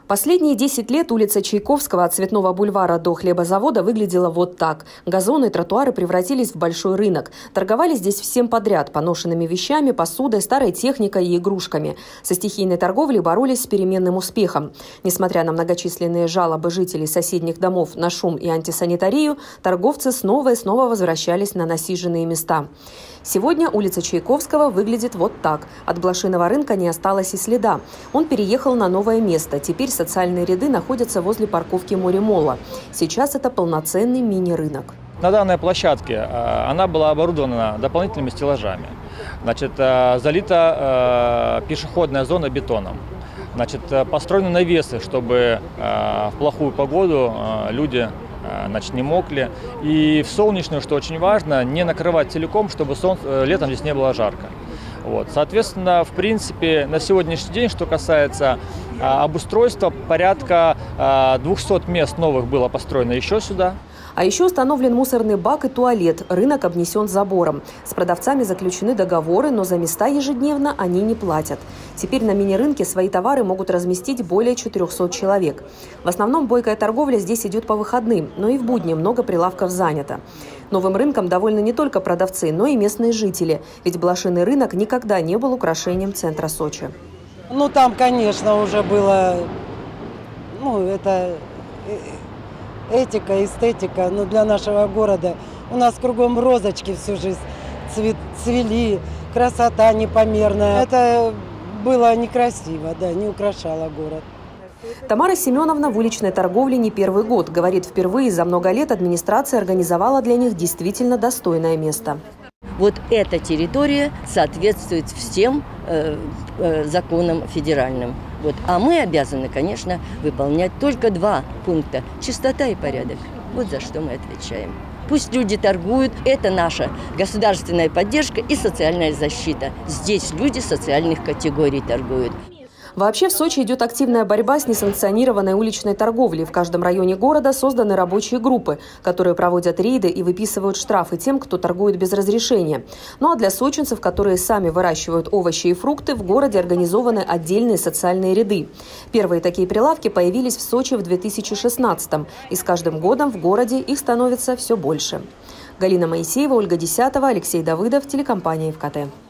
Последние 10 лет улица Чайковского от Цветного бульвара до хлебозавода выглядела вот так. Газоны и тротуары превратились в большой рынок. Торговали здесь всем подряд – поношенными вещами, посудой, старой техникой и игрушками. Со стихийной торговлей боролись с переменным успехом. Несмотря на многочисленные жалобы жителей соседних домов на шум и антисанитарию, торговцы снова и снова возвращались на насиженные места. Сегодня улица Чайковского выглядит вот так. От блошиного рынка не осталось и следа. Он переехал на новое место. Теперь социальные ряды находятся возле парковки Моремола. Сейчас это полноценный мини-рынок. На данной площадке она была оборудована дополнительными стеллажами. Значит, залита пешеходная зона бетоном. Значит, построены навесы, чтобы в плохую погоду люди не мокли. И в солнечную, что очень важно, не накрывать целиком, чтобы летом здесь не было жарко. Вот. Соответственно, в принципе, на сегодняшний день, что касается обустройства, порядка 200 мест новых было построено еще сюда. А еще установлен мусорный бак и туалет. Рынок обнесен забором. С продавцами заключены договоры, но за места ежедневно они не платят. Теперь на мини-рынке свои товары могут разместить более 400 человек. В основном бойкая торговля здесь идет по выходным, но и в будни много прилавков занято. Новым рынком довольны не только продавцы, но и местные жители. Ведь блошиный рынок никогда не был украшением центра Сочи. Ну, там, конечно, уже было, это этика, эстетика, но для нашего города. У нас кругом розочки всю жизнь цвели, красота непомерная. Это было некрасиво, да, не украшало город. Тамара Семеновна в уличной торговле не первый год. Говорит, впервые за много лет администрация организовала для них действительно достойное место. Вот эта территория соответствует всем законам федеральным. Вот. А мы обязаны, конечно, выполнять только 2 пункта – чистота и порядок. Вот за что мы отвечаем. Пусть люди торгуют, это наша государственная поддержка и социальная защита. Здесь люди социальных категорий торгуют. Вообще в Сочи идет активная борьба с несанкционированной уличной торговлей. В каждом районе города созданы рабочие группы, которые проводят рейды и выписывают штрафы тем, кто торгует без разрешения. Ну а для сочинцев, которые сами выращивают овощи и фрукты, в городе организованы отдельные социальные ряды. Первые такие прилавки появились в Сочи в 2016-м. И с каждым годом в городе их становится все больше. Галина Моисеева, Ольга Десятова, Алексей Давыдов, телекомпания ФКТ.